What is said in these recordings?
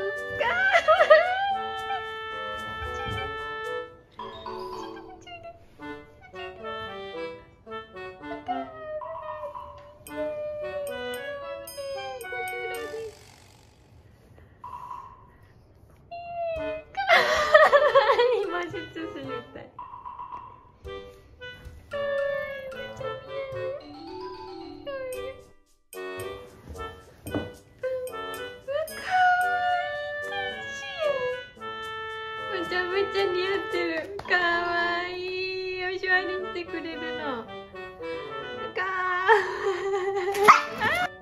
魔術師みたい。めちゃめちゃ似合ってる。かわいい。おしわりしてくれるの。かわいい。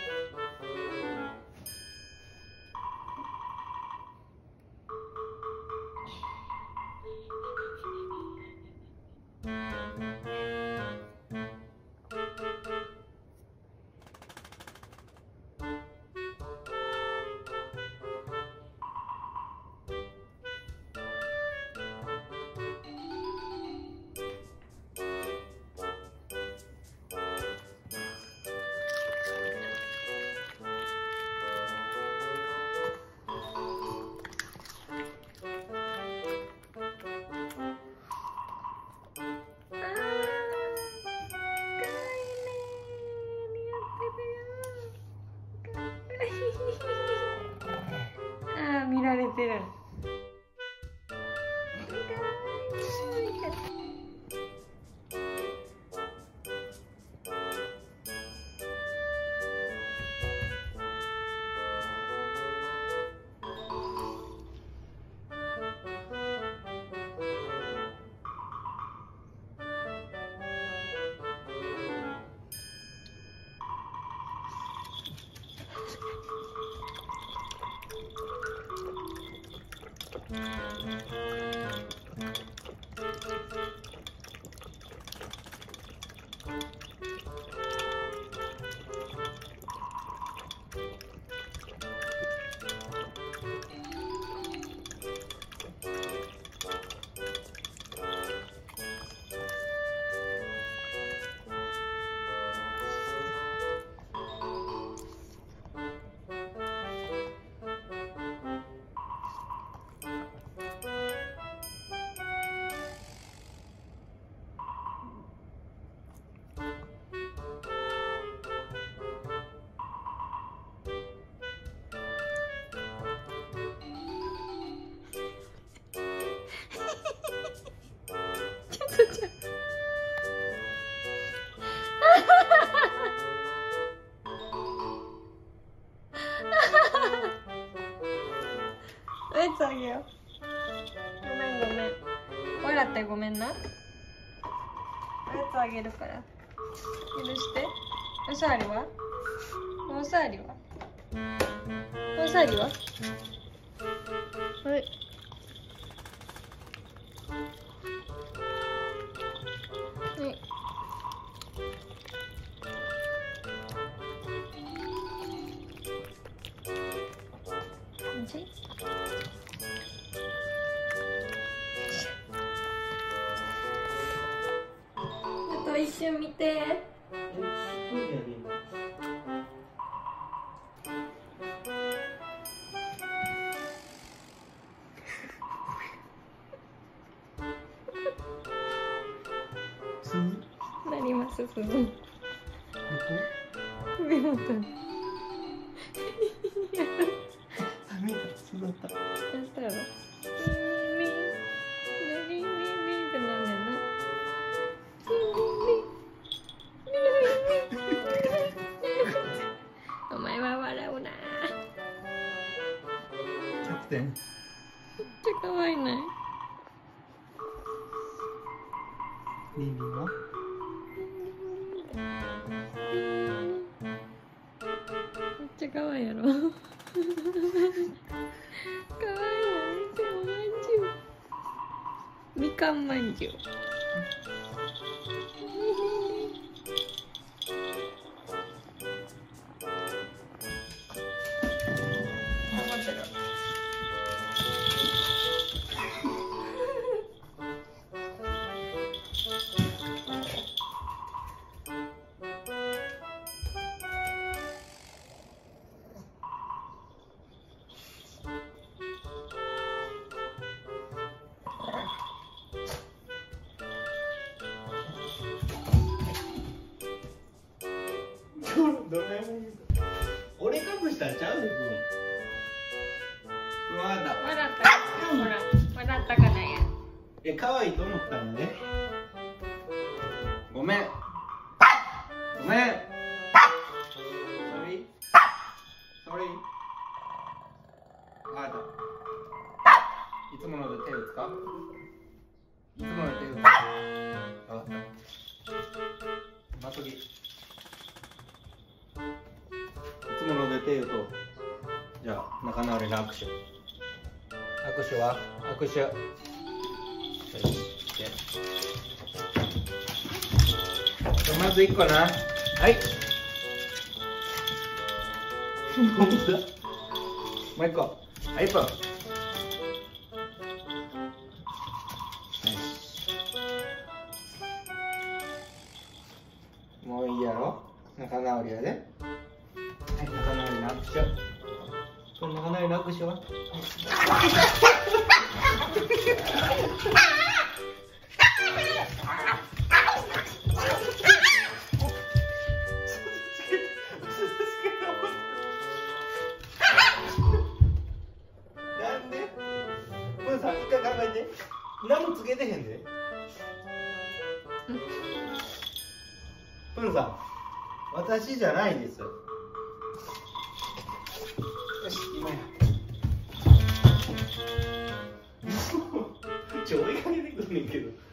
ああ、見られてる。おやつあげよう。ごめんごめん。笑ってごめんな。おやつあげるから。許して。おさわりは？おさわりは？おさわりは？はい。はい。あと一瞬見て。なります、すず。首元に。やったやろ。お前は笑うな。 キャプテン。 めっちゃ可愛いない。 リンリンは？ めっちゃ可愛いやろ。可愛いな。めっちゃおまんじゅう。みかんまんじゅう。頑張ってる。 ドラえもんです。俺隠したんちゃうねん。わかった。 笑ったほら笑ったかなんや。 可愛いと思ったんやね。ごめん。ごめん。Sorry。Sorry。わかった。いつもので手打つか？いつもので手打つか？わかった。まとぎ。いつもので手打とう。じゃあ仲直りの握手。握手は？握手。まず1個な。はい。もう1個。はい、1本。もういいやろ。仲直りやで。はい、仲直りの握手。これ仲直りの握手は？なんで？プーさん、一回考えて。何もつけてへんで。プーさん、私じゃないです。よし、今や。追いかけてくんねんけど。